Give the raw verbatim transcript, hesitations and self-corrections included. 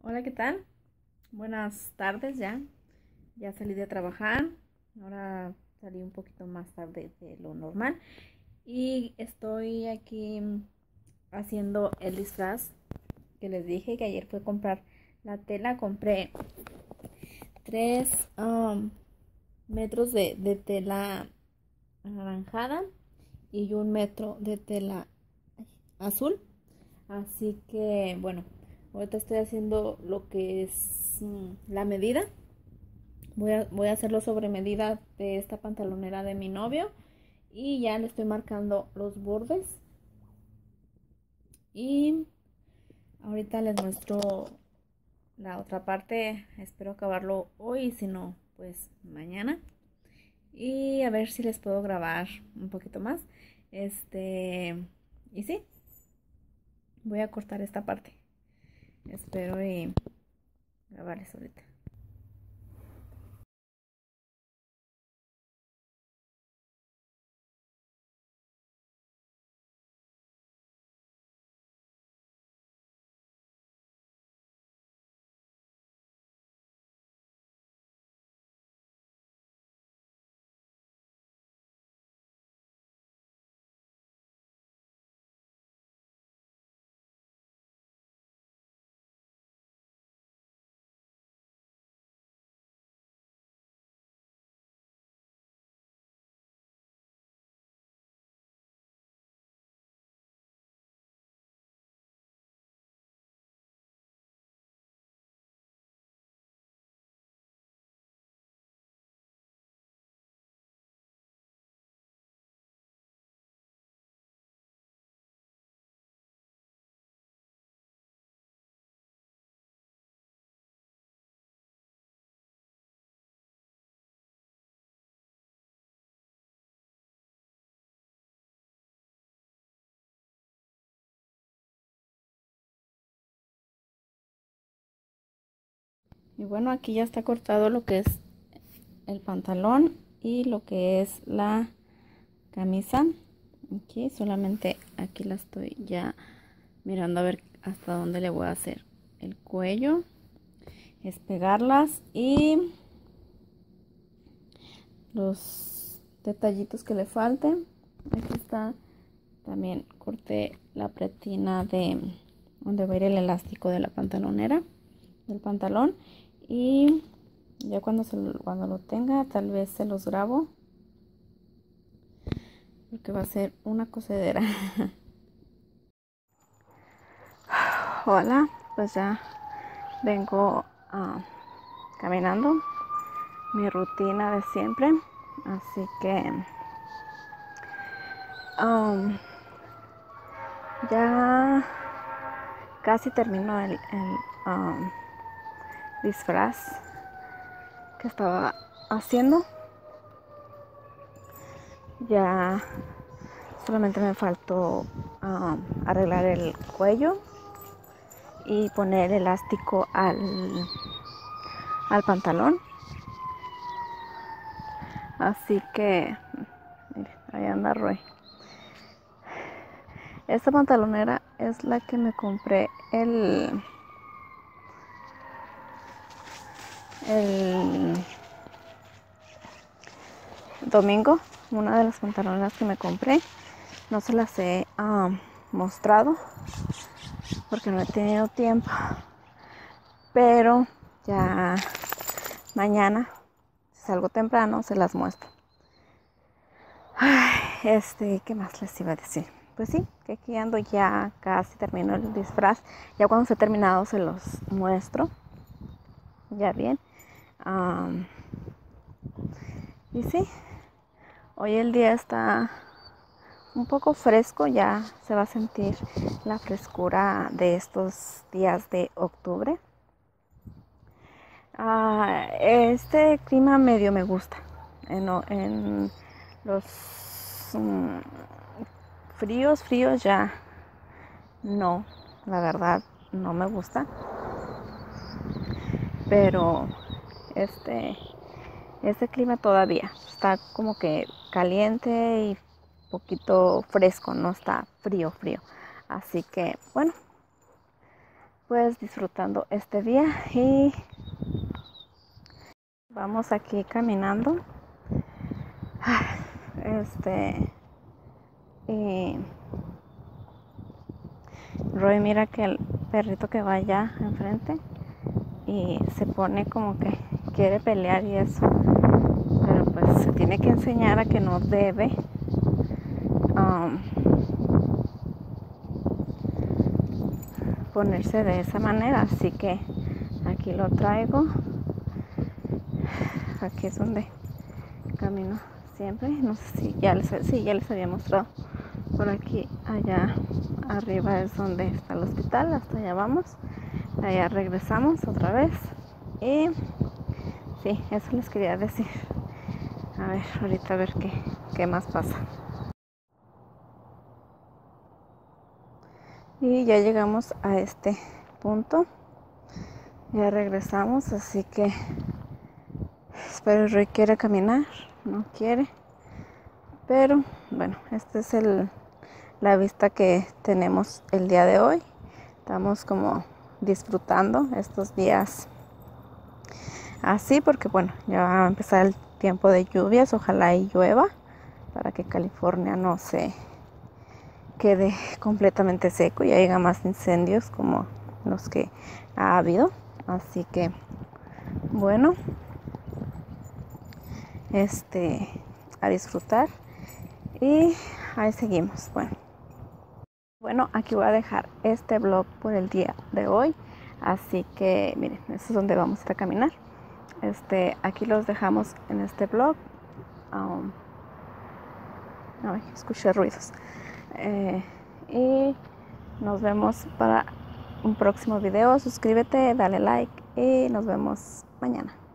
Hola, ¿qué tal? Buenas tardes ya. Ya salí de trabajar. Ahora salí un poquito más tarde de lo normal. Y estoy aquí haciendo el disfraz que les dije que ayer fue a comprar la tela. Compré tres um, metros de, de tela anaranjada y un metro de tela azul. Así que bueno, ahorita estoy haciendo lo que es mm, la medida. Voy a, voy a hacerlo sobre medida de esta pantalonera de mi novio. Y ya le estoy marcando los bordes. Y ahorita les muestro la otra parte. Espero acabarlo hoy, si no, pues mañana. Y a ver si les puedo grabar un poquito más. Este, y sí, voy a cortar esta parte. Espero y grabarles ahorita. Y bueno, aquí ya está cortado lo que es el pantalón y lo que es la camisa. Aquí solamente aquí la estoy ya mirando a ver hasta dónde le voy a hacer el cuello. Es pegarlas y los detallitos que le falten. Aquí está. También corté la pretina de donde va a ir el elástico de la pantalonera, del pantalón. Y ya cuando, se lo, cuando lo tenga, tal vez se los grabo, porque va a ser una cosedera. Hola, pues ya vengo uh, caminando mi rutina de siempre, así que um, ya casi termino el, el um, disfraz que estaba haciendo. Ya solamente me faltó um, arreglar el cuello y poner elástico al, al pantalón. Así que mire, ahí anda Roy. Esta pantalonera es la que me compré el el domingo. Una de las pantaloneras que me compré, no se las he um, mostrado porque no he tenido tiempo, pero ya mañana, si salgo temprano, se las muestro. Ay, este, ¿qué más les iba a decir? Pues sí, que aquí ando, ya casi termino el disfraz. Ya cuando esté terminado se los muestro. Ya bien. Um, y sí, hoy el día está un poco fresco, ya se va a sentir la frescura de estos días de octubre. Uh, este clima medio me gusta. En, en los um, fríos, fríos ya no, la verdad no me gusta. Pero este, este clima todavía está como que caliente y poquito fresco, no está frío, frío. Así que bueno, pues disfrutando este día y vamos aquí caminando. Este y Roy mira que el perrito que va allá enfrente y se pone como que quiere pelear y eso, pero pues se tiene que enseñar a que no debe um, ponerse de esa manera, así que aquí lo traigo. Aquí es donde camino siempre. No sé si ya les, sí, ya les había mostrado. Por aquí, allá arriba es donde está el hospital. Hasta allá vamos. Allá regresamos otra vez. Y sí, eso les quería decir. A ver, ahorita a ver qué, qué más pasa. Y ya llegamos a este punto. Ya regresamos, así que espero Roy quiere caminar. No quiere. Pero bueno, esta es el, la vista que tenemos el día de hoy. Estamos como disfrutando estos días así porque bueno, ya va a empezar el tiempo de lluvias. Ojalá y llueva para que California no se quede completamente seco y haya más incendios como los que ha habido. Así que bueno, este a disfrutar y ahí seguimos. Bueno, bueno, aquí voy a dejar este vlog por el día de hoy. Así que miren, eso es donde vamos a caminar. Este, aquí los dejamos en este vlog. Um, ay, escuché ruidos. Eh, y nos vemos para un próximo video. Suscríbete, dale like y nos vemos mañana.